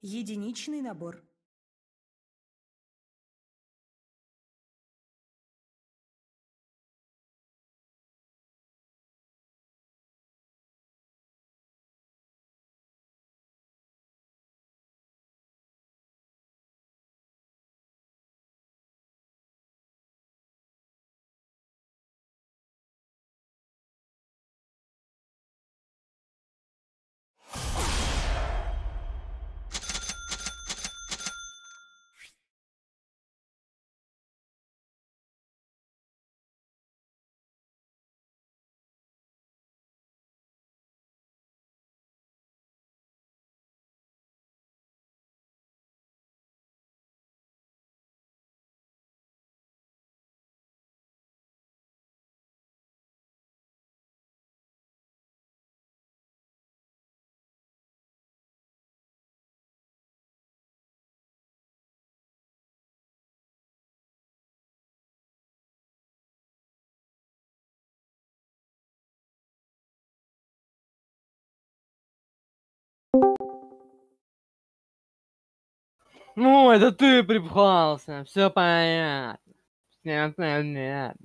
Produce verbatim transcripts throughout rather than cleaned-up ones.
Единичный набор. Ну, это ты припхался, все понятно. Все понятно.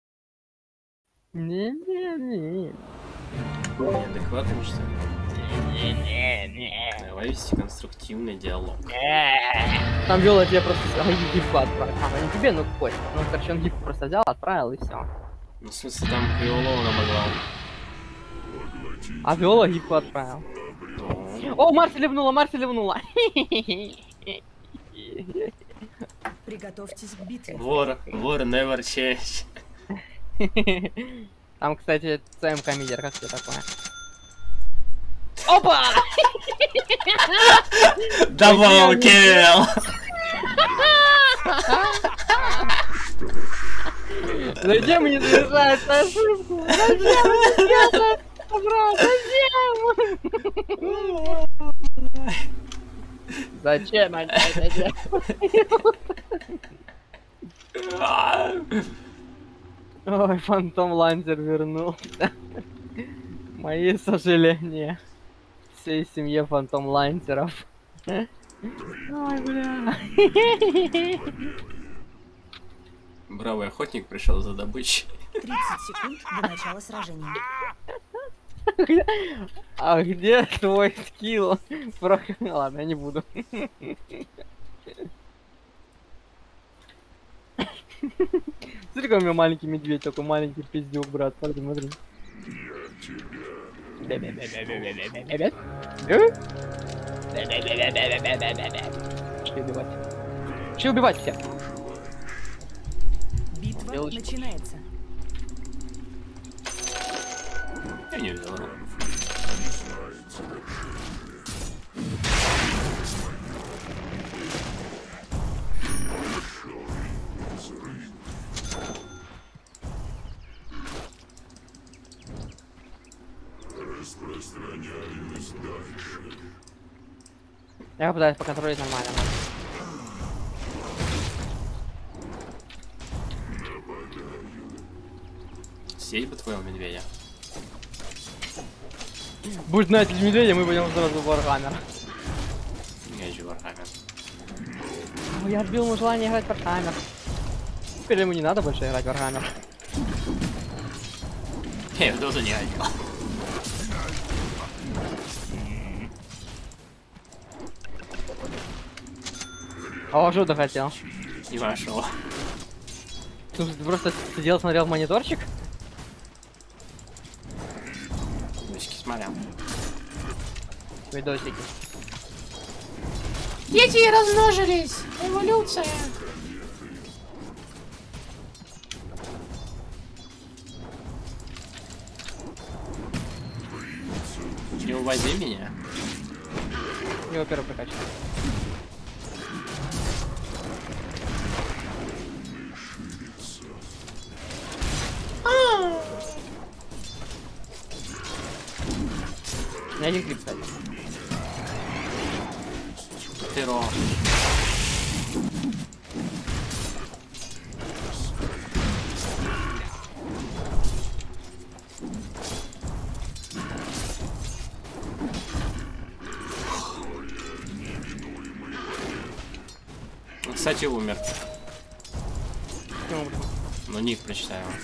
Не-не-не. Неадекватный, что ли? Не-не-не. Давай вести конструктивный диалог. Там Виола тебе просто гифку отправил. А, не тебе, ну какой. Ну, короче, он гифку просто взял, отправил и все. Ну, в смысле, там Виолу намогла. А Виола гифку отправил. Ну, О, Марси ливнула, Марси ливнула. Приготовьтесь к битве. вор, вор never change. Там, кстати, ЦМК мидер, как тебе такое? Опа! Double kill! Зачем мне совершать ошибку? Зачем мне это? Брат, зачем? Зачем они это делают? Ой, Фантом Лансер вернулся. Мои сожаления всей семье Фантом Лансеров. Ой, бля. Бравый охотник пришел за добычей. тридцать секунд до начала сражения. А где твой скилл? Про... Ладно, я не буду. Смотри, какой у меня маленький медведь, такой маленький пиздюк, брат. Смотри, смотри. Че убивать? Че убивать всех? Битва Белочка. начинается. Я не взял. Я попытаюсь поконтролить нормально. Съесть бы твоего медведя. Будь знать медведя, мы пойдем сразу в Warhammer. Я же Warhammer. Ну, я отбил ему желание играть в Warhammer. Теперь ему не надо больше играть в Warhammer. Я в доту не хотел. А что ты хотел? Не вошел. Ты просто сидел, смотрел в мониторчик? Мультики смотрел. Видосики. Дети размножились! Эволюция! Не увози меня. Его первый прокачал. Я один клип, кстати. Перо. кстати, умер. Ну, Ну, ник прочитай его.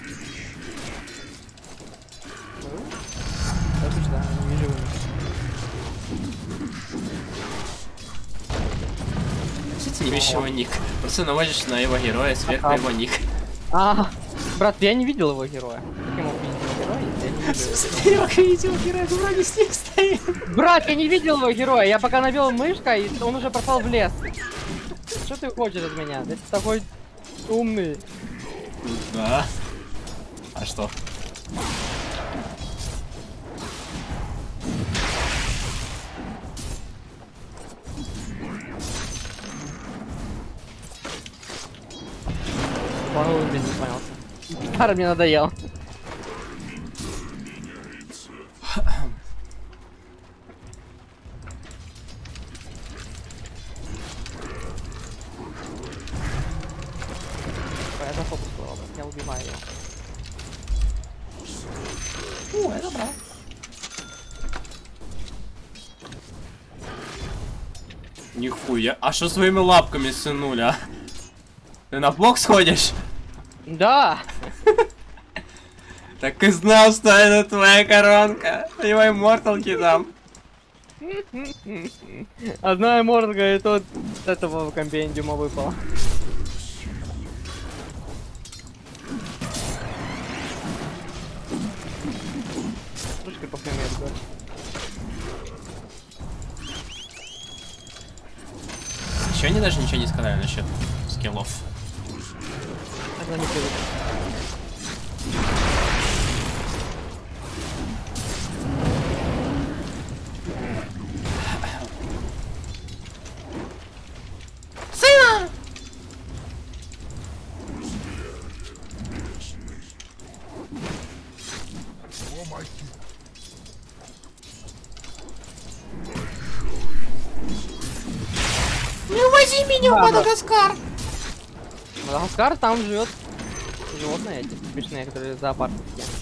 это ж да, не вижу. Кстати, не видишь его ник. Просто наводишь на его героя, сверху Ага. его ник. А, брат, я не видел его героя. Как я мог видеть его героя, если я не видел его? Ты как видел, герой, вроде с ним стоит. Брат, я не видел его героя. Я пока навел мышкой, и он уже пропал в лес. Что ты хочешь от меня? Ты такой умный. Да. А что? По-моему, блин, не понялся. Пара мне надоел. Я за фокус был, я убиваю его. О, это брал. Нихуя. А что своими лапками сынули, а? Ты на блок сходишь? Да! Так и знал, что это твоя коронка. Его имморталки там. Одна мордга и тот с этого компендиума выпала. Слушай, по храме, ребят. Еще они даже ничего не сказали насчет скиллов. Тогда не привык. Сына! Не увози меня в Да, да. Мадагаскар! Мадагаскар, там живет животные эти смешные, которые в зоопарке.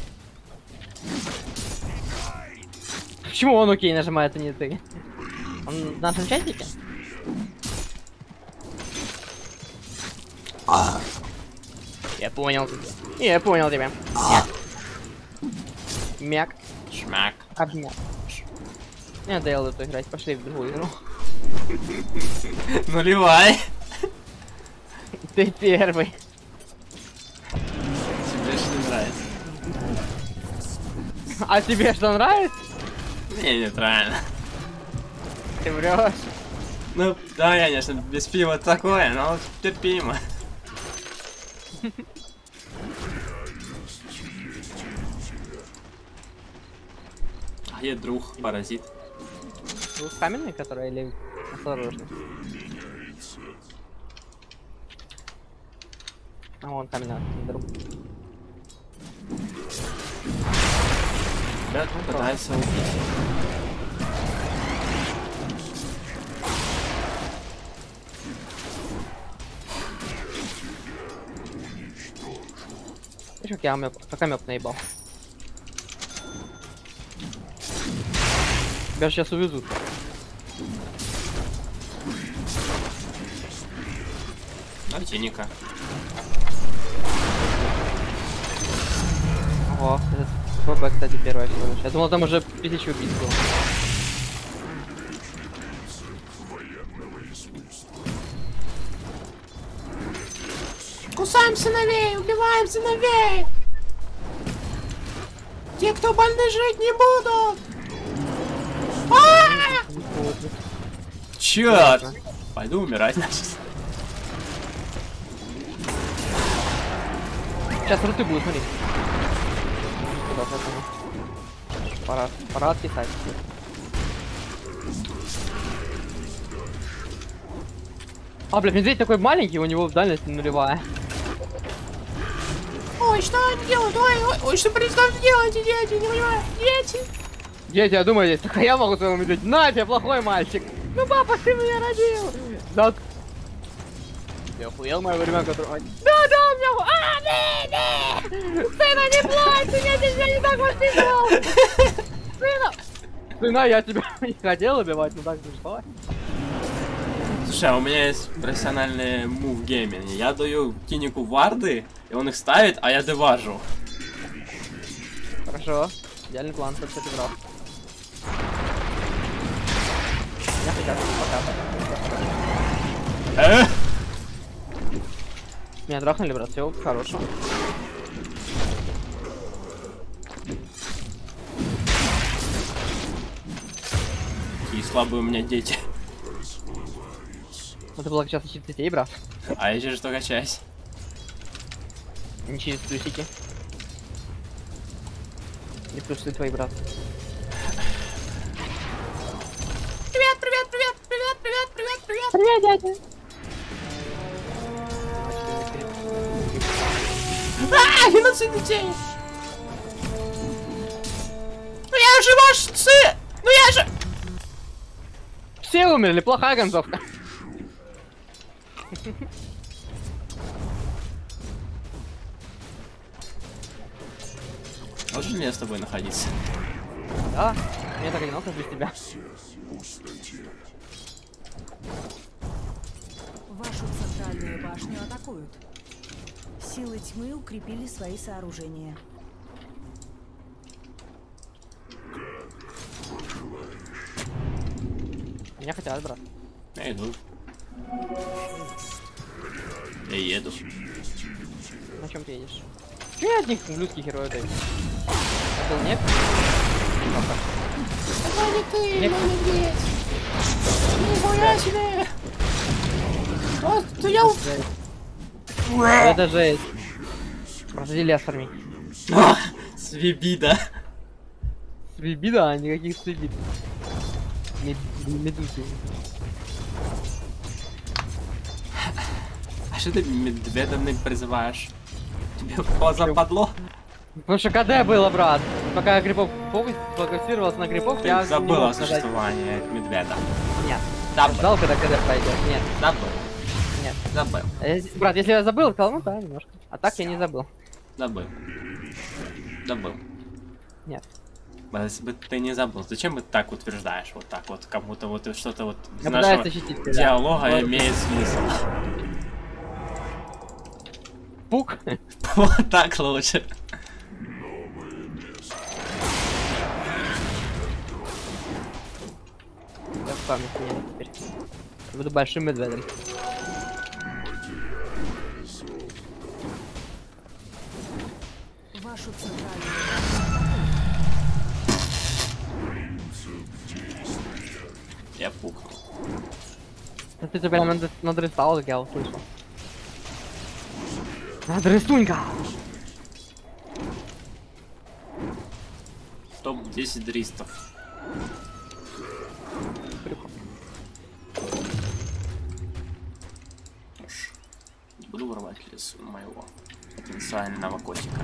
Почему он окей нажимает, а не ты? Он в нашем чатике? Я понял тебя. Я понял тебя. Мяк. Мяк. Шмак. Обняк. Не надоело эту играть, пошли в другую игру. Нулевай. Ты первый. Тебе что не нравится? А тебе что нравится? Мне нейтрально. Ты врешь. Ну, да, конечно, без пива такое, но терпимо. А где друг, паразит? Вы каменный, который или осторожный? А вон каменный друг. Ребят пытаются убить. Видишь, как я амёб, как амёб наебал. Тебя сейчас увезут. Дайте Ника. Ого, этот ФБ, кстати, первая всего лишь. Я думал, там уже тысячу убийств было. Кусаем сыновей, убиваем сыновей! Те, кто больны, жить не будут! А! Черт! Пойду умирать, значит. Сейчас руты будут, смотри. Куда, поэтому. Пора, пора отписать. А, блядь, медведь такой маленький, у него дальность нулевая. Ой, что они делают? Ой, ой, ой, что перестали делать, дети, не понимаю, дети! Дети, я думаю, здесь, только я могу своему медведю. На тебе, плохой мальчик. Ну, папа, ты меня родил. Да. Ты охуел мое время, которое... Да, да, у меня... А, не, не! Сына, не плачь, я тебя не так воспитывал! Сына! Сына, я тебя не хотел убивать, но так пришлось. Слушай, а у меня есть профессиональный мув гейминг. Я даю Кинику варды, и он их ставит, а я деважу. Хорошо. Идеальный план, как ты брал. Я хотел пока. Э? Меня драхнули, брат, все хорошо. Какие слабые у меня дети. Ну ты была сейчас через детей, брат. А я через только часть. Не через плюсики. Не плюсы твои, брат. Привет, привет, привет, привет, привет, привет, привет. Привет, дядя. А, геноцид детей. Ну я же ваш сын. Ну я же... Все умерли, плохая концовка. Можно мне с тобой находиться? Да, мне так одиноко без тебя. Вашу центральную башню атакуют. Силы тьмы укрепили свои сооружения. Меня хотят, брат. Я иду. Я еду. На чем ты едешь? Чё я от них людских героев даю? Это был нет? Это не ты, Нет. молодец. Нихуя себе. Просто я... у- Это жесть. Просади лесарми. А, свибида. Свиби, да, никаких свибит. Мед... Медузы. А что ты медведовны призываешь? Тебе западло? Потому что КД было, брат. Пока я грибов фокусировался на грибов, Ты я не забыл мог о нажать. существовании медведя. Нет. Забыл. Ждал, когда КД пройдет. Нет, Забыл. нет. Забыл. Э, Брат, если я забыл, то ну да, немножко. А так я не забыл. Забыл. Забыл. Нет. А если бы ты не забыл, зачем ты так утверждаешь? Вот так вот, как будто вот что-то вот из Я нашего пытаюсь защитить тебя. диалога Вот. имеет смысл. Пук. Вот так лучше. Я в память меня теперь. Я буду большим медведем. Вашу центральную Я пукнул. Да ты тебя прям над- надрыстал, как я услышал. Надрыстунька! Топ десять дристов. Прикол. Уж не буду воровать лес моего потенциального котика.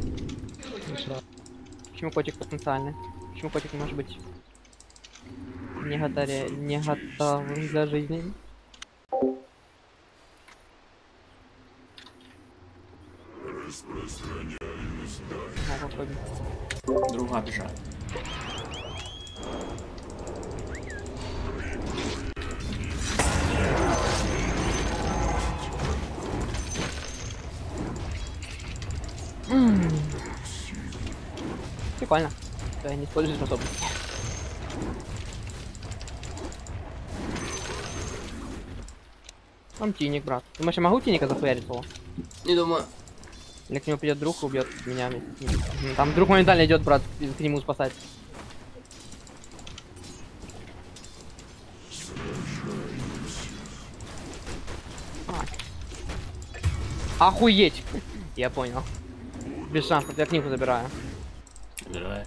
Почему котик потенциальный? Почему котик не может быть не, готове, не готовым для жизни? На, попробуй. Друга бежать. М. Прикольно. Да, я не использую способности. Там тиник, брат. Думаешь, я могу тиника захуярить его? Не думаю. Или к нему придет друг и убьет меня вместе с ним? М, Там друг моментально идет, брат, к нему спасать. А. Охуеть! Я понял. Без шансов, я книгу забираю. Давай.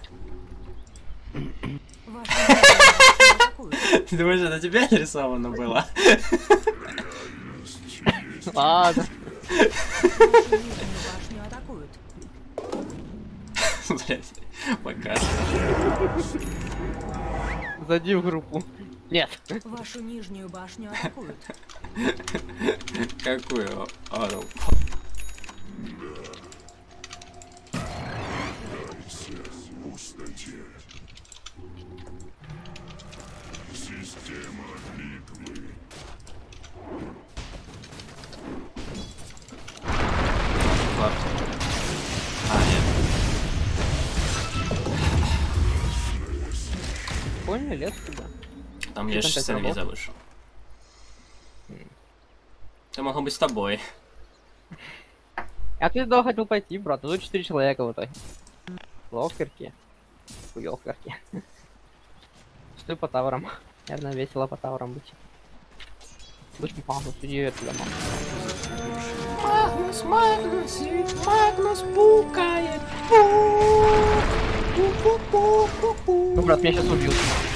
Вашу башню атакуют. Ты думаешь, это тебе нарисовано было? Ладно. Вашу нижнюю башню атакуют. Блять, пока. Зайди в группу. Нет. Вашу нижнюю башню атакуют. Какую? Ару. нормальный лес туда. Там я же с сервиза вышел. Это могло быть с тобой. А ты туда хотел пойти, брат. Ну тут четыре человека в итоге. Ловкерки. Хуёвкерки. Стой по таврам. Наверное, весело по таврам быть. Лучше Магнус, иди это дома. Магнус, Магнус, Магнус пукает. Ну, брат, меня сейчас убьют.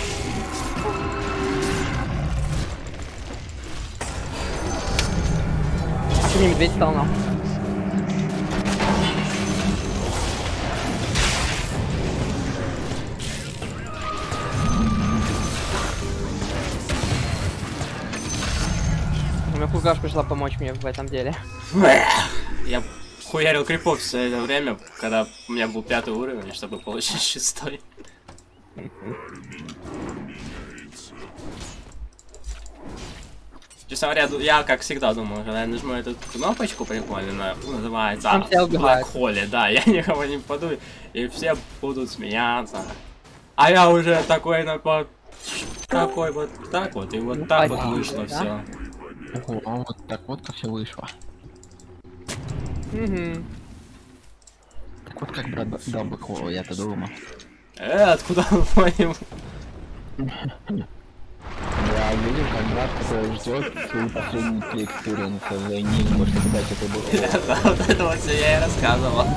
А что мне медведь стал нам? У меня Кургаш пришла помочь мне в этом деле. Я хуярил крипов все это время, когда у меня был пятый уровень, чтобы получить шестой. Честно говоря, я, как всегда, думал, когда я нажму эту кнопочку прикольную, называется Black Hole, да, я никого не попаду, и все будут смеяться. А я уже такой, на по... такой вот так вот, и вот так вот вышло все. Ого, а вот так вот как все вышло. Угу. Так вот как брат дал бы Холл, я-то думал. Э, откуда он понял? Я видел, как брат, который ждет свой последний клик Туринса за Энигму, чтобы дать это было. Да, вот это вот все я и рассказывал.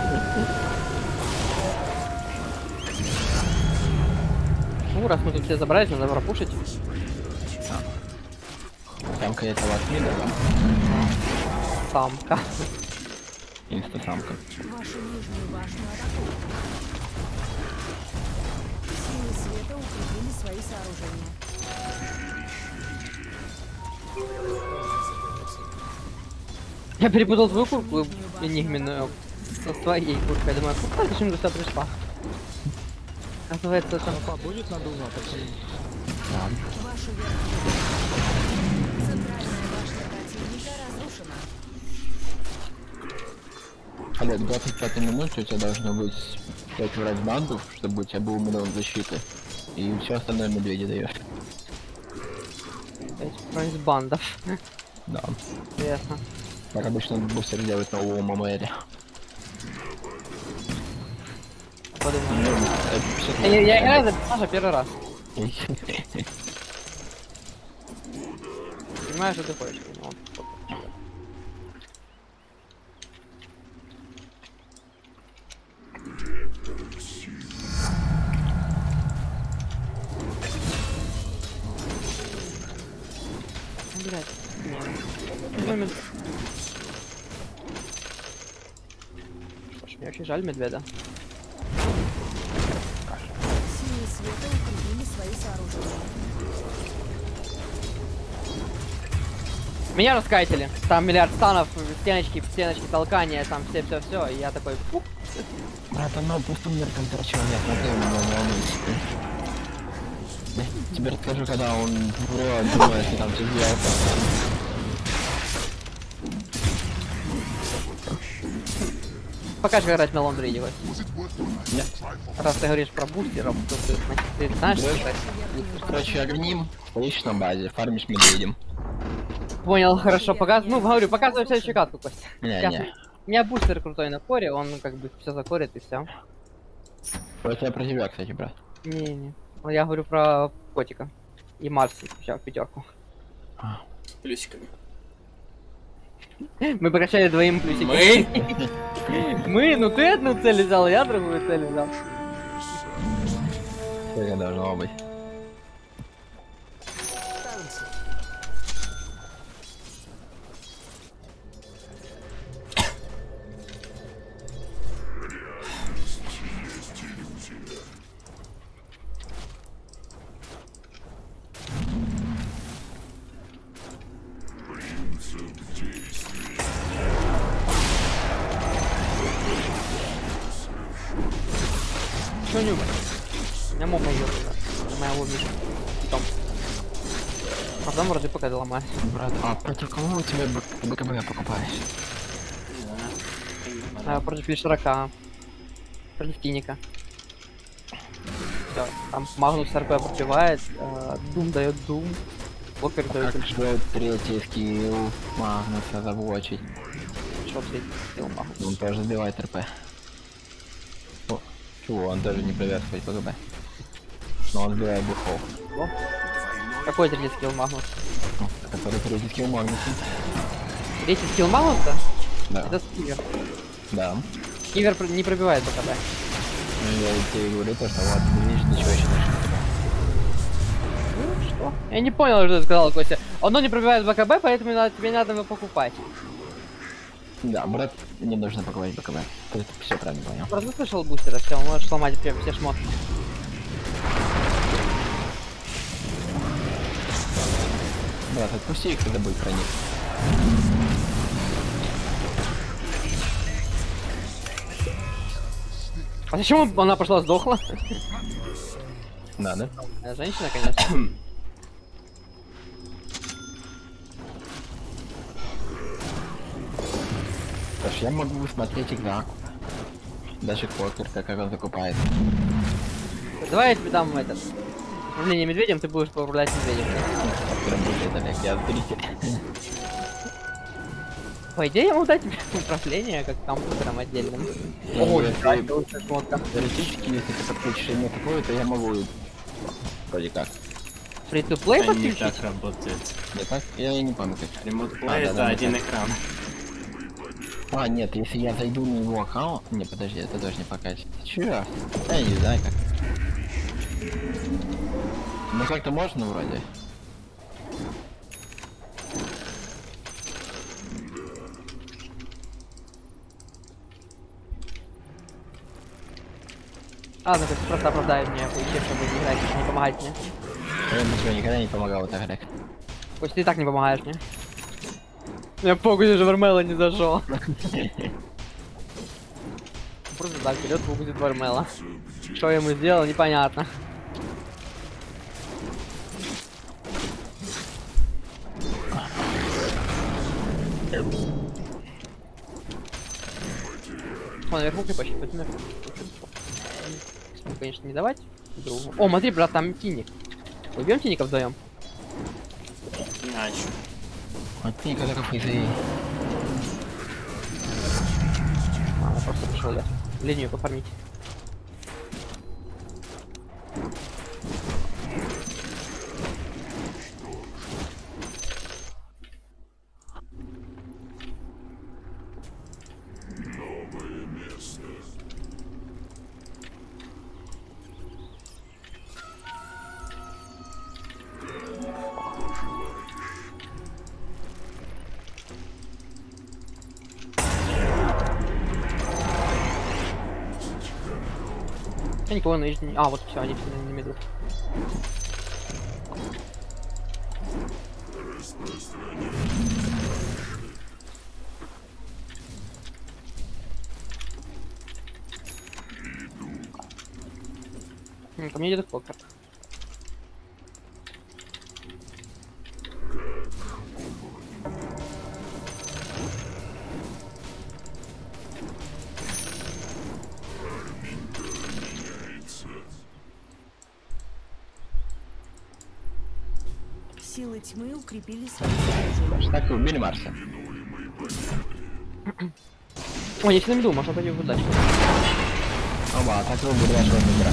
Ну, раз мы тут все забрались, надо пропушить. Самка этого отмида, да? Самка. Инста-самка. Вашу нижнюю башню атакуют. Силы света укрепили свои сооружения. Я перепутал твою курку энигменную со своей куркой. Я думаю, курка зачем ты сюда пришла? Оказывается, там Будет надумно, почему? Вашу верхнюю центральная башня противника разрушена. Олег, в двадцать пятой минуте у тебя должно быть пять врать бандов, чтобы у тебя был миллион защиты. И все остальное медведи даешь. пять бандов. Да. Интересно. Так обычно бустер делает на нового Мамэри. Подумаю. Я, я играю за персонажа первый раз. Понимаю, что ты хочешь. Но... Блядь. Нет. Что ж, мне очень жаль медведя. Силы света укрепили свои сооружения. Меня раскайтили. Там миллиард станов, стеночки, стеночки, толкания, там все-все-все. И я такой, фу. Брат, оно просто умер контр человек, смотри, у него не волнуйся. Я тебе расскажу, когда он врет, думает, что там все сделал. Покажешь играть на лондрине, Гость. Нет. Раз ты говоришь про бустеров, то ты, значит, ты знаешь, что это? Короче, огним, стоишь на базе, фармишь медведем. Понял, хорошо, показ... Ну, говорю, показывай следующую катку, Костя. Не, Сейчас. не. У меня бустер крутой на коре, он как бы все закорит и все. Это про тебя, кстати, брат. Не-не. Ну, я говорю про котика. И Марси, сейчас в пятерку. Плюсиками. Мы прокачали двоим плюсики. Мы? Мы? Ну ты одну цель взял, я другую цель взял. Сколько должно быть? Что не убрать? Я мог ее на моего миша. Потом. А потом вроде пока доломали. Брат, а против кого у тебя БКБ покупаешь? А, против Лишрака. Против Киника. Всё. Там Магнус РП пробивает, Дум дает Дум. Локер дает. Как же третий скилл Магнуса заблочить? Что третий скилл Магнус? Он тоже сбивает РП. О, чего, он тоже не приветствует ПГБ. Но он сбивает бухов. О. Какой третий скилл Магнус? Ну, который третий скилл Магнуса. Третий скилл Магнуса? Да. Это скивер. Да. Скивер не пробивает БКБ. Ну, я тебе говорю то, что вот, видишь, ничего еще не Что? Я не понял, что ты сказал, Костя. Оно не пробивает БКБ, поэтому надо, тебе надо его покупать. Да, брат, не нужно покупать БКБ. Ты все правильно понял. Просто слышал бустера, все, можешь сломать прям все шмотки. Брат, отпусти их, когда будет проник. А зачем она пошла сдохла? Да, да? Женщина, конечно. Потому что я могу смотреть игра. Даже Кокер, как он закупает. Давай я тебе дам этот. Управление медведем, ты будешь управлять медведем. Кокер будет, Олег, я зритель. По идее, я могу дать тебе управление как компьютером отдельным. Ого, шмотка. теоретически, если ты подключишь мне такое, то я могу... Вроде как. Фри-то-плей Это не подключить? так работает. Не так? Я и не помню как. Remote А, Play да, это да, один да. экран. А, нет, если я зайду на его аккаунт... Не, подожди, это тоже не покажет. Чё? Я не знаю как. Ну как-то можно вроде. А, ну ты просто оправдаешь меня, получив, чтобы не играть, не помогать мне. Я ничего никогда не помогал так играть. Пусть ты и так не помогаешь мне. Я погузи же Вармела не зашел. Просто так, вперед погузит Вармела. Что я ему сделал, непонятно. О, наверху крепощи, пойдем наверху. Конечно, не давать другу. О, смотри, брат, там тиник. Убьем тиника вдвоем. Иначе. Вот ты никогда как из-за... А, я просто пришел я. Линию пофармить. Я никого на не... А, вот все, они все на меду. М, ко мне идет Кокер. Силы тьмы укрепили свои сооружения. Так и убили Марса. Ой, я всегда не думал, можно пойти в удачу. Оба, так и убили вашего игра.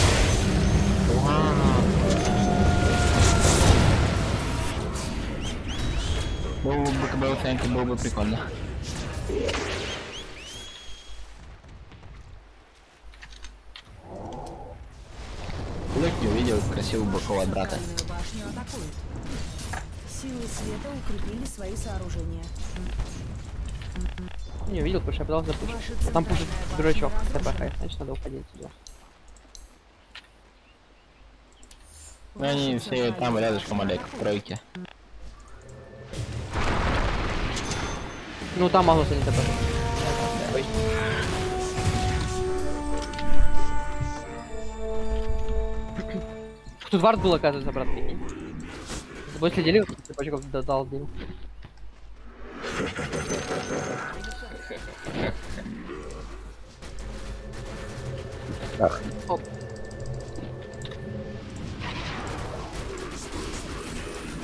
Был бы БКБ оценки, было бы прикольно. Лёг не увидел красивого бокова от брата. Центральную башню атакуют. Силы света укрепили свои сооружения. Не увидел, потому что я пытался запушить. А там пушит дурачок, ТПХ, значит надо уходить сюда. Ну они все там рядышком, Олег, в тройке. Ну там Магнуса не ТПХ. Ой. Тут вард был, оказывается, брат, прикинь. С тобой следили, цепочков додал дым. Так. Оп.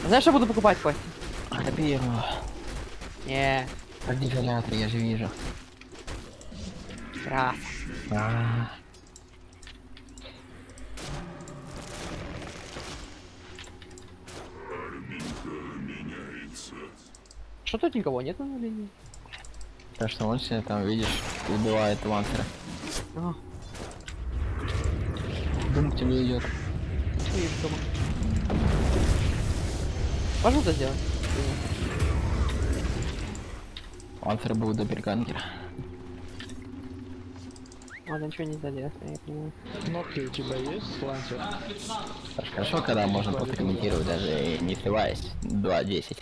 Знаешь, что буду покупать, Кость? А первого. Не. Радиолятор, я же вижу. Раз. А. Что тут никого нет на линии? Так что он себе там, видишь, убивает лансера. А, Дум к тебе идет. вижу дома. Можно это сделать? Лансер был допергангер. Ладно, ничего не сделать, я понимаю. Кнопки у тебя есть, лансер? Хорошо, когда можно подкомментировать, даже не сливаясь. два десять.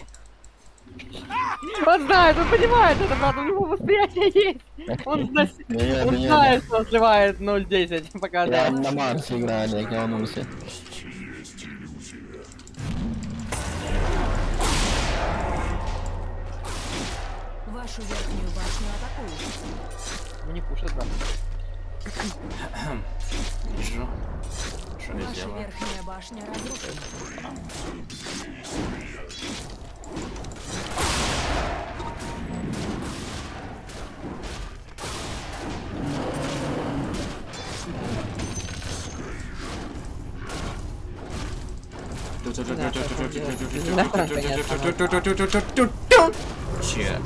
Он знает, он понимает это, брат, у него восприятие есть. Он, зна... Не, он не, знает, что он сливает ноль десять, пока Я да. на Марсе играю, я не волнуйся. Вашу верхнюю башню атакуют. Ну не пушит, брат. Вижу. Что я Ваша сделаю? верхняя башня разрушена. Че?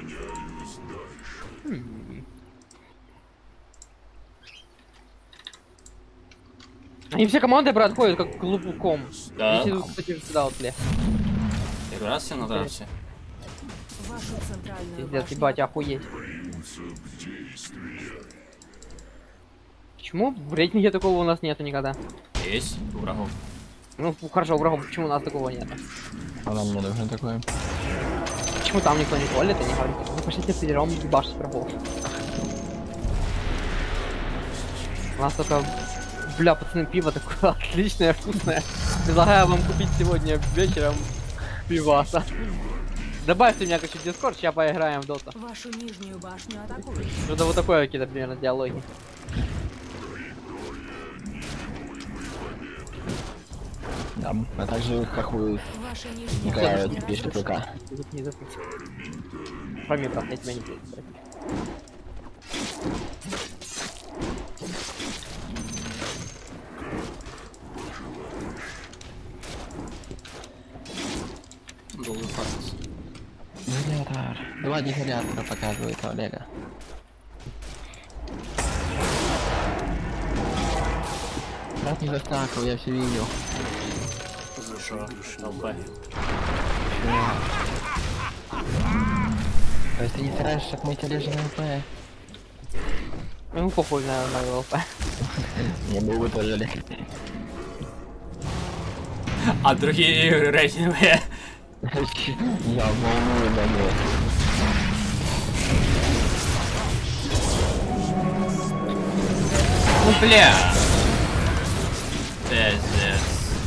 Они все команды, брат, ходят как клубуком. Да. Если тут, кстати, сюда вот лес. Первый раз все на трассе. Вашу центральную Пиздец, башню ебать, охуеть. Почему в рейтинге такого у нас нету никогда? Есть у врагов. Ну, хорошо, у врагов, почему у нас такого нету? А нам не нужно такое. Почему там никто не колет и не говорит? Ну, пошлите пятером ебашить врагов. У нас только... Бля, пацаны, пиво такое отличное, вкусное. Предлагаю вам купить сегодня вечером пиваса. Добавьте меня, короче, в Discord, сейчас поиграем в доту. Вашу нижнюю башню атакуют. Что-то вот такое какие-то примерно диалоги. Да, а также хохует Ваша нижняя Николай башня пишет разрушена. ВК. Тут не запустить. Пойми, брат, я тебя не буду. Долго фарс. Дефилятор. Два дефилятора показывает Олега. Брат не застакал, я все видел. Хорошо. Толпа. То есть ты не стараешься отмыть Олежа на ЛП? Ну, похуй на, на ЛП. Не был бы тоже Олег. А другие игры рейтинговые. Я волную на него. Ну бля. Пиздец.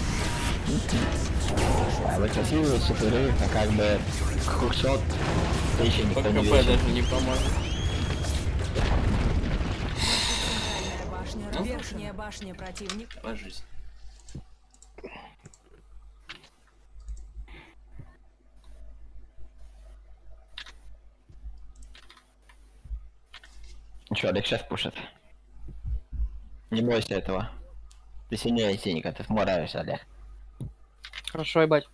А вот красивый суперрыв, а как бы хукшот, ты еще никто не КП видит. даже не поможет. Центральная башня, Ну, верхняя башня противник. Ложись. Чё, Олег сейчас пушит. Не бойся этого. Ты сильнее Синика, ты сможешь, Олег. Хорошо, ебать.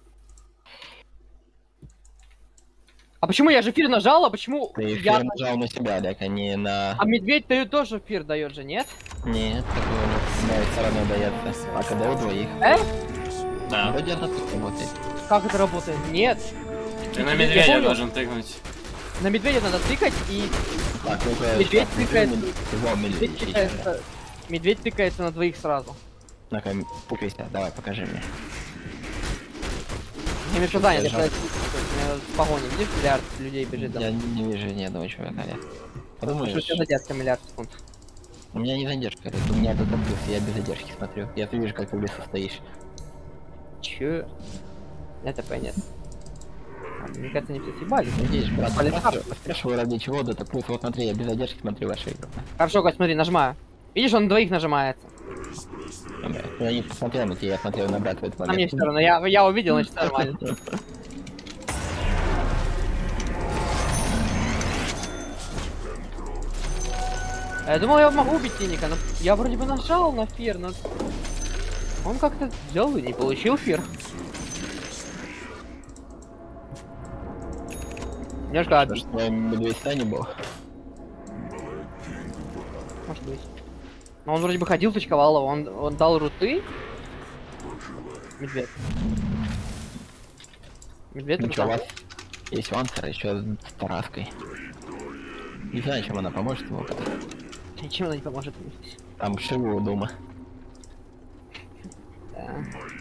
А почему я же эфир нажал, а почему Ты я... эфир нажал на себя, Олег, а не на... А медведь дает тоже эфир дает же, нет? Нет, такого нет. С моей стороны дается. А когда у двоих? Э? Да. Вроде это так работает. Как это работает? Нет. Ты на Я медведя понял. должен тыкнуть. На медведя надо тыкать, и Так, ну-ка, Медведь так, тыкает. медведь, его медведь медведь, тыкается, медведь тыкается на двоих сразу. Ну-ка, пукайся, давай, покажи мне. Я мешаю занят, я Держал. просто в погоне, видишь, миллиард людей бежит. Я не, не вижу ни одного человека, Олег. Что Подумаешь, у тебя задержка миллиард секунд? у меня не задержка, Олег, у меня тут плюс, я без задержки смотрю. Я вижу, как ты в лесу стоишь. Чё? Это понятно. А, мне кажется, не все съебались. Видишь, брат, Полетал. спрашиваю, спрашиваю ради чего, да так плюс, вот смотри, я без задержки смотрю ваши игры. Хорошо, Кость, смотри, нажимаю. Видишь, он на двоих нажимается. Я не посмотрел на тебя, я смотрел на брат в этот А мне момент. все равно, я, я увидел, значит нормально. Я думал, я могу убить Тиника, но я вроде бы нажал на фир, но он как-то взял и не получил фир. Немножко обидно. Что я медведь не был. Может быть. Но он вроде бы ходил, точковал его, он, он дал руты. Медведь. Медведь Ну рута. что, у вас есть вансер еще с тараской. Не знаю, чем она поможет ему. Ничем она не поможет. Там Шиву у дома. Да.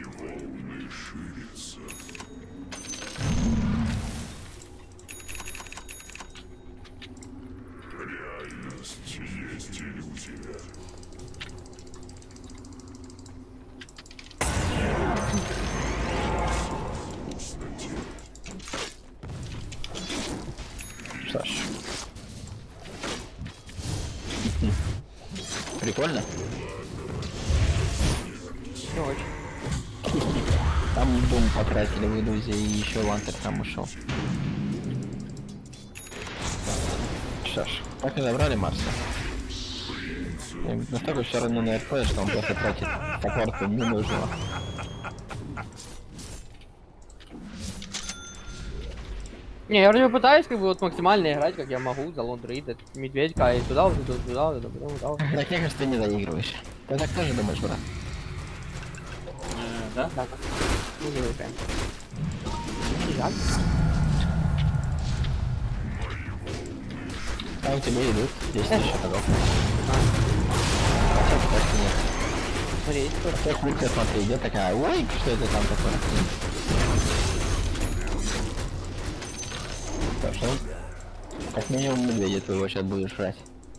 Что ж. Прикольно. Не очень. Там дом потратили в иллюзии, и еще вансер там ушел. Что ж, так и забрали Марса. И настолько все равно на РП, что он просто тратит саппорту ненужного. Не, я вроде бы пытаюсь как бы вот максимально играть, как я могу, за лондроида, медведька, и туда, вот туда, туда, туда, туда, туда, туда. Так мне кажется, ты не заигрываешь. Ты так тоже думаешь, брат? Э, да? Да, ну не прям. Жаль. А у тебя идут десять тысяч шагов. Нет. Смотри, есть кто-то. Как функция, смотри, идет такая, ой, что это там такое? Так что, как минимум медведя твоего сейчас будешь жрать.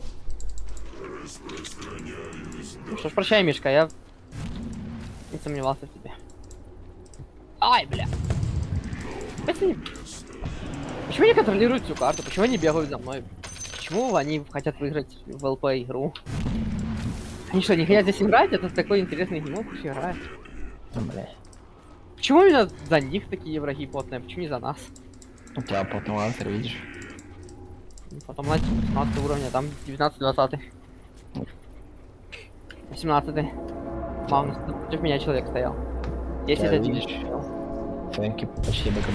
Ну что ж, прощай, Мишка, я не сомневался в тебе. Ай, бля. Спасибо. Почему они контролируют всю карту? Почему они бегают за мной? Почему они хотят выиграть в ЛП игру? Они что, не хотят здесь играть? Это такой интересный геймок, пусть играют. Ну, бля. Почему именно за них такие враги потные? Почему не за нас? У тебя потом ансер, видишь? Потом на пятнадцатого уровня, там девятнадцатый-двадцатый. восемнадцатый. Магнус, против меня человек стоял. десять Да, один. видишь? Фэнки почти БКБ.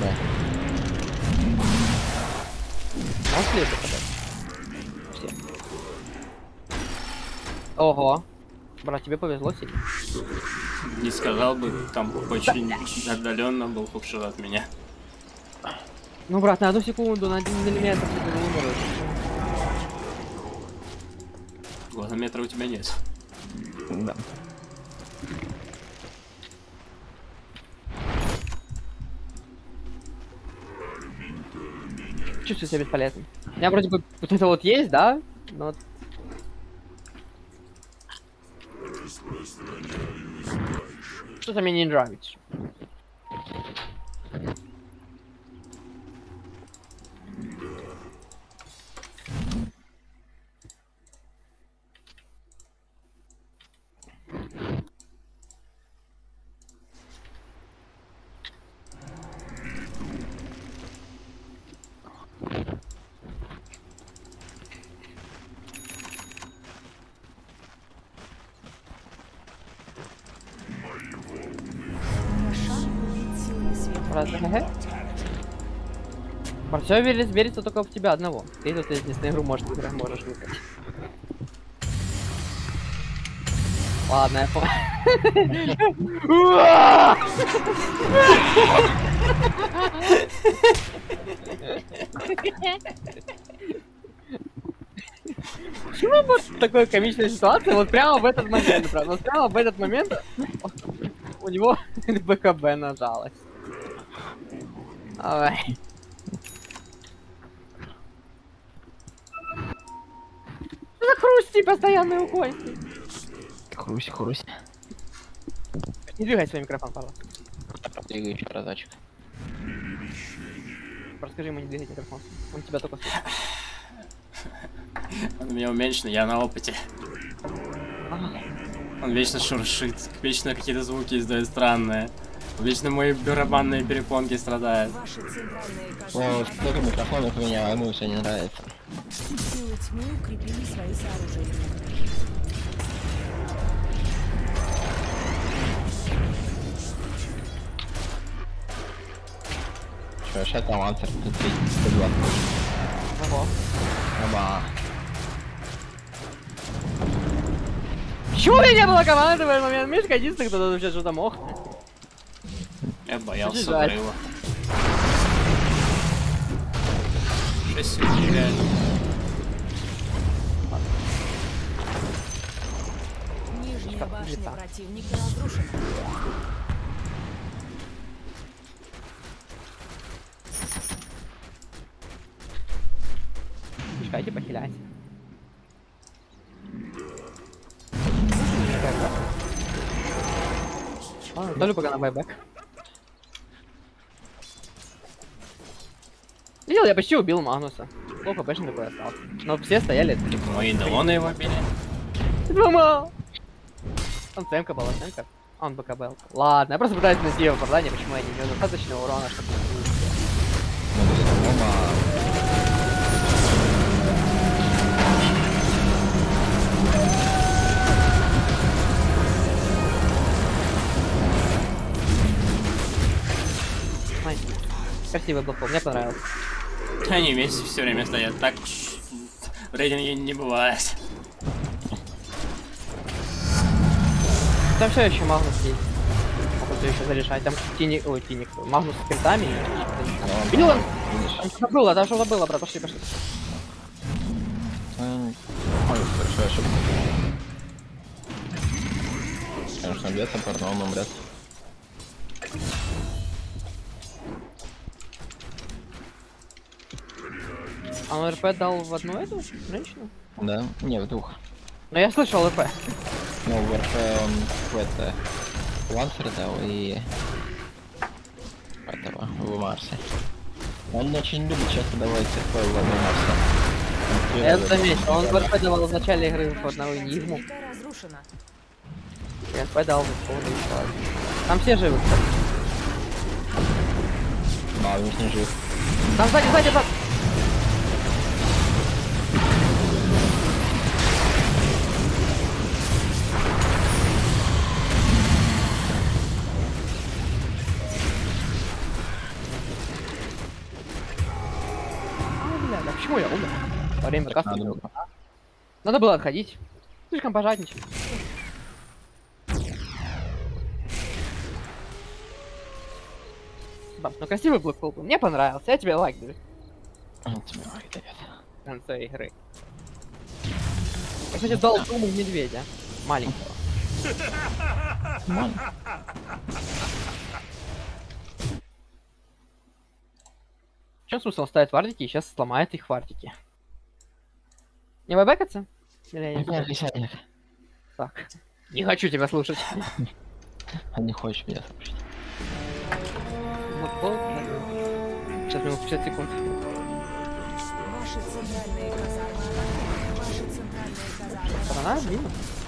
Можешь ли это подать? Почти. Ого. Брат, тебе повезло сильно. Не сказал бы, там очень отдаленно был худший от меня. Ну, брат, на одну секунду, на один миллиметр ты умер. Глазометра у тебя нет. Да. Чувствую себя бесполезным. У меня вроде бы вот это вот есть, да? Но... вот- Что-то мне не нравится. Шаг убить силами света. Брат, ага. Брат, все верится, верится только в тебя одного. Ты тут единственную игру можешь, можешь выиграть. Ладно, я понял. Почему вот такая комичная ситуация? Вот прямо в этот момент, правда? Вот прямо в этот момент у него БКБ нажалось. Давай. Что за хрусти постоянные уходят? Хрусь, хрусь. Не двигай свой микрофон, пожалуйста. Двигай еще разочек. Расскажи ему не двигать микрофон. Он тебя только слышит. Он у меня уменьшен, я на опыте. Ага. Он вечно шуршит, вечно какие-то звуки издает странные. Вечно мои барабанные перепонки страдают. Ваши центральные О, казармы столько микрофонов у меня, ему все не нравится. силы тьмы укрепили свои сооружения. Что, сейчас там ансер, тут сто двадцать. Ого. Оба. Чего у меня не было команды в этот момент? Мишка единственный, кто тут вообще что-то мог. Я боялся Жаль. взрыва. шесть секунд реально. Нижняя башня противника разрушена. Мишка, иди похиляйся. Ладно, долю пока на байбек. Видел, я почти убил Магнуса. Плохо, больше такой остался. Но все стояли. Мои Делоны его били. Думал. Он цемка была, цемка. Он БК был. Ладно, я просто пытаюсь найти его оправдание, почему я не имею достаточно урона, чтобы... Красивый был, мне понравилось. Они вместе все время стоят. Так в рейтинге не бывает. Там все еще Магнус есть. Могут еще зарешать. Там Тиник, ой, Тиник, Магнус с кентами. Видел он? Там что-то было, там что-то было, брат, пошли, пошли. Ой, большая ошибка. Конечно, бьется, порно, он умрет. А он РП дал в одну эту женщину? Да? Не, в двух. Но я слышал РП. Ну, в РП он в это... Лансер дал и... Этого, в Марсе. Он очень любит часто давать РП в одну Марсе. Я заметил, он в РП давал в начале игры в одного Энигму. Века разрушена. И РП дал в полный человек. Там все живы, кстати. Да, он не жив. Там сзади, сзади, брат! Почему я умер? Во время каста. Надо было. Надо было отходить. Слишком пожадничать. Баб, ну красивый блэкпул был. Мне понравился. Я тебе лайк даю. Он тебе лайк дает. В конце игры. Я, кстати, дал думу медведя. Маленького. Нормально. В чем смысл ставить вардики и сейчас сломает их вардики? Не вайбекаться? Или я не Нет, нет, нет. Так. Не хочу тебя слушать. А не хочешь меня слушать. Вот пол. Сейчас минут пятьдесят секунд. Ваши центральные казармы атакуют. Ваши центральные казармы. Сторона, мимо.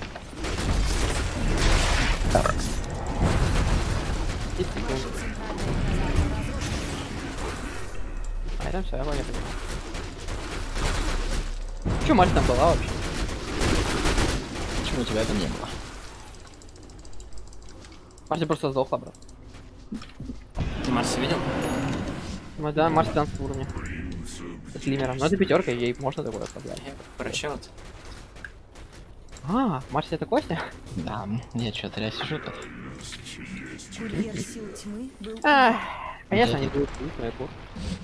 десять секунд. А там все, я понял. Че Марс там была вообще? Почему у тебя это не было? Марси просто сдохла, брат. Ты Марси видел? Ну да, Марси там в уровне. С лимером. Но это пятерка, ей можно такое оставлять. Просчет. А, Марси это Костя? Да, я что-то я сижу тут. Курьер сил тьмы был... Ах, конечно, они будут пить мою кур.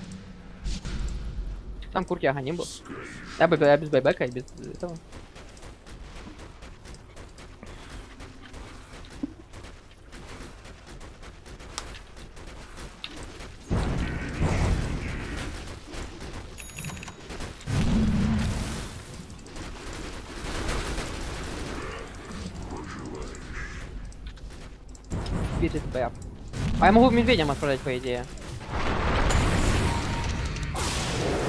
Там курки ага не был. Я бы я без байбека и без этого. Спирит бэп. А я могу медведям отправлять, по идее.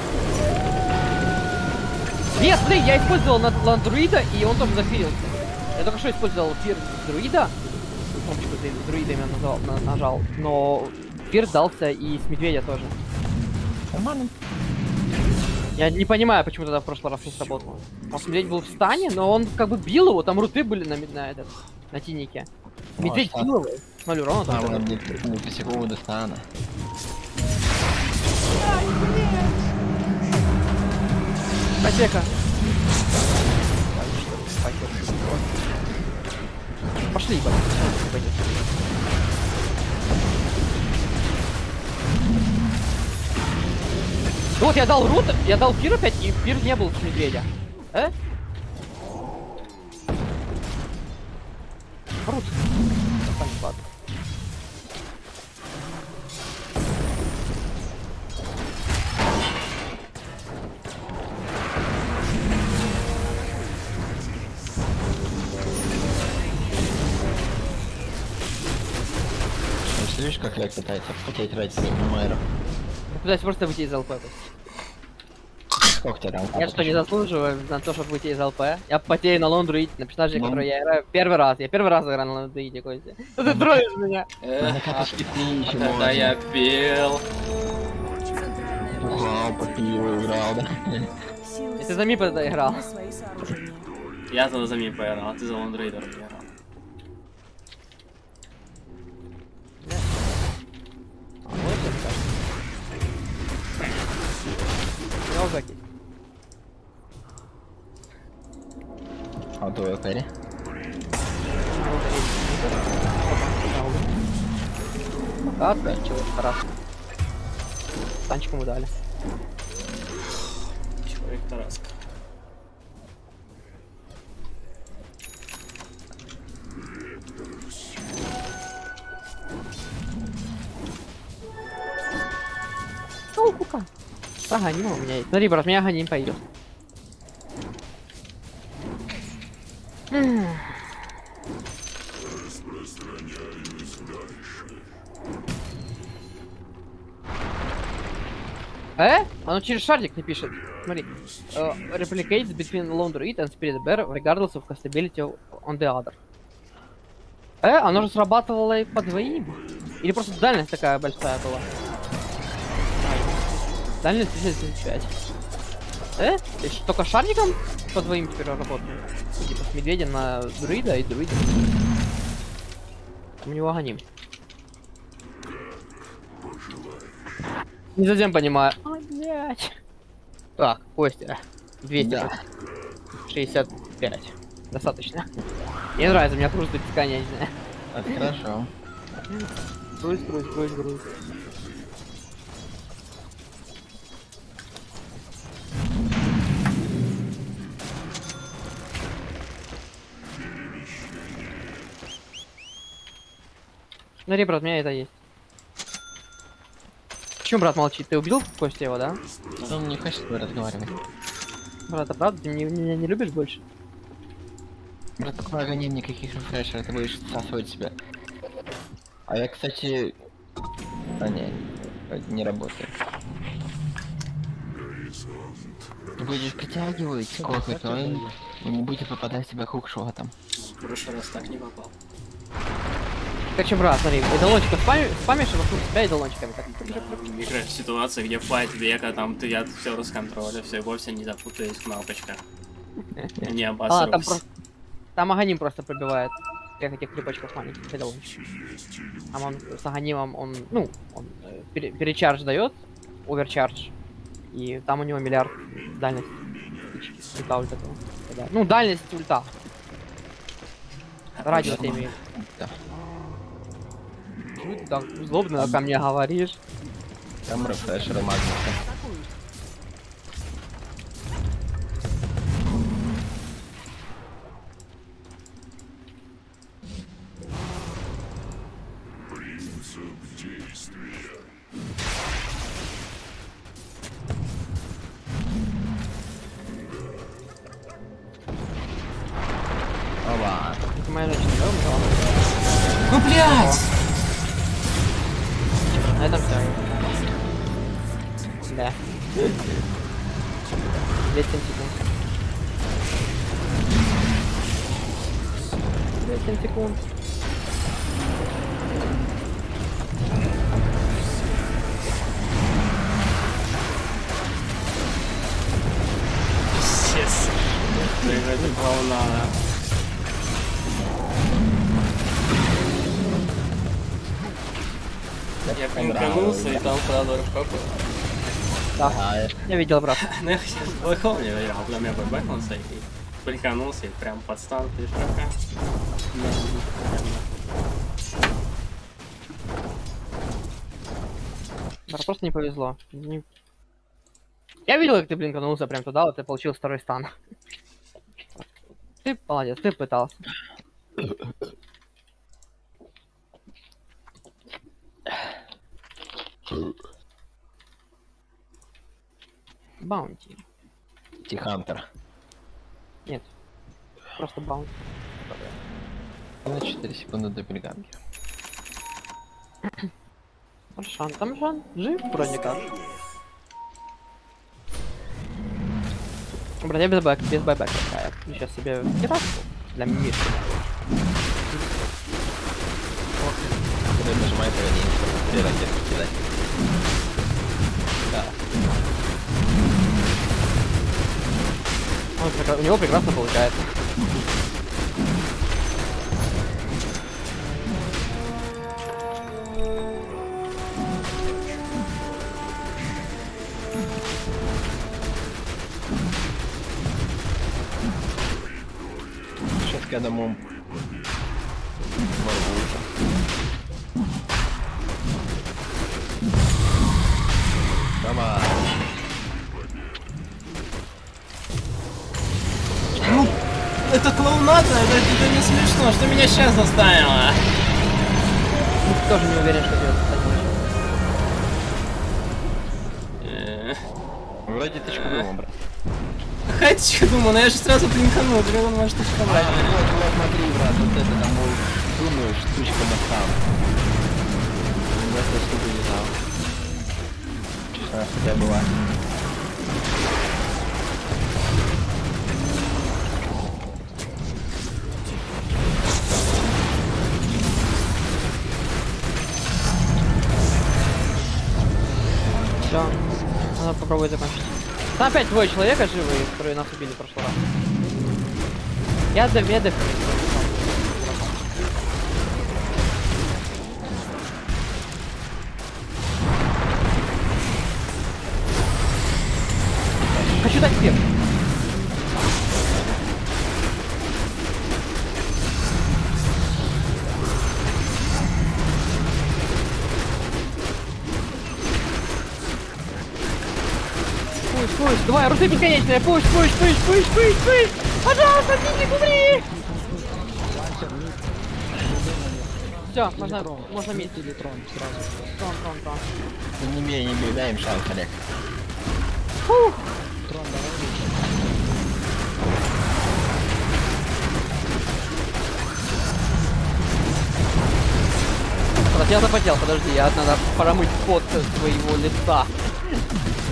Нет, смотри, я использовал на ландруида, и он тоже зафирился. Я только что использовал фир друида. Кнопочку с друидами нажал, нажал. Но фир дался и с медведя тоже. Нормально. Я не понимаю, почему тогда в прошлый раз не сработало. Может, медведь был в стане, но он как бы бил его, там руты были на, на этот, на тинике. Медведь Может, бил его. Ноль урона А, только. он не, не посеку до стана. Потека. Пошли, ебать. Ну вот я дал рут, я дал фир опять, и фир не был с медведя. Э? Рут. Видишь, как Лек пытается хотеть ради мэра? Пытаюсь просто выйти из ЛП. Сколько тебя там? Я что, не заслуживаю на то, чтобы выйти из ЛП? Я потею на лондруиде, на персонаже, Ну. который я играю первый раз. Я первый раз играю на лондруиде, Костя. Ну ты троишь меня. Эх, а, Накаточки а когда я пел. Вау, по пиву играл, да? Силы И ты за Мипа тогда играл. на свои сооружения. Я тогда за Мипа играл, а ты за Лондрейдер играл. Я уже окей. А твой Ферри? А, да, чего, хорошо. Танчиком мы дали. Человек Тараска. Ну, кука. Аганим у меня есть. Смотри, брат, меня Аганим пойдет. Э? Оно через шардик не пишет. Смотри. Uh, replicates between lone druid and spirit bear regardless of castability on the other. Э? Оно же срабатывало и по двоим. Или просто дальность такая большая была. Дальность тридцать пять. Э? То есть только шарником по двоим теперь работает? Типа с медведя на друида и друида. У него Аганим. Не совсем понимаю. Ой, блядь. Так, Костя. двести Да. шестьдесят пять. Достаточно. Мне нравится, у меня кружит бесконечно. Это хорошо. Грузь, грузь, грузь, грузь. Смотри, брат, у меня это есть. Почему брат молчит? Ты убил Костя его, да? Он не хочет с тобой разговаривать. Брат, а правда, ты меня, меня не любишь больше? Брат, такой огонь, никаких рефрешеров, ты будешь всасывать себя. А я, кстати... А, не, не работает. Ты будешь притягивать сколько, то он не будет попадать в себя хукшотом. В прошлый раз так не попал. Короче, брат, смотри, идолончика спами, спамишь и вокруг себя идолончиками. Так. Играешь в ситуации, где файт века, там ты я все расконтролю, все вовсе не запутаюсь в кнопочках. Не А, там обосрусь. просто... Там Аганим просто пробивает. Всех этих крепочков маленьких идолончиков. А он с Аганимом, он, ну, он э, пере перечардж дает, оверчардж. И там у него миллиард дальность. Ульта ульта. Да. Ну, дальность ульта. Радиус я имею. Да. Почему ты так злобно ко мне говоришь? Там рефрешеры магнита. Атакуют. Оба. Это моя женщина, да, умерла? Ну блядь! На этом все. Да. двести секунд. семь секунд. Пиздец. Это волна. Я пинканулся и там сразу рыбкопал. Да, я видел, брат. Ну я сейчас в Black не играл, потом я бэкнулся и приканулся и прям под стан пешака. Да, просто не повезло. Не... Я видел, как ты блинканулся прям туда, вот ты получил второй стан. Ты молодец, ты пытался. Баунти. Тихантер. Нет. Просто баунти. На четыре секунды до перегонки. Шан, там Шан жив вроде как. Блин, я без бэк, без бэкбэка. Я сейчас себе терраску для мира. Когда нажимает ранее, три ракеты кидать. Да. Он, у него прекрасно получается. Сейчас к одному ворвутся. Давай. Ну, это клоунада, это, это не смешно, что меня сейчас заставило? Тоже не уверен, что делать. Вроде тычку было, брат. Хочу, думаю, но я же сразу блинканул, блин, он может тычка брать. Вот, вот, смотри, брат, вот это там, мол, думаешь, штучка на сам. Я эту штуку не знал. А, хотя была. Все, надо попробовать закончить. Там опять двое человека живые, которые нас убили в прошлый раз. Я до медов. Хочу дать пир. Пусть, пусть, давай, русы бесконечные, пусть, пусть, пусть, пусть, пусть, пусть! Пожалуйста, Физик, умри! Все, можно, можно мид. Или трон сразу. Трон, трон, трон. Не бей, не бей, дай им шанс, Олег. Фух! Трон давай. Я запотел, подожди, я надо промыть пот своего лица.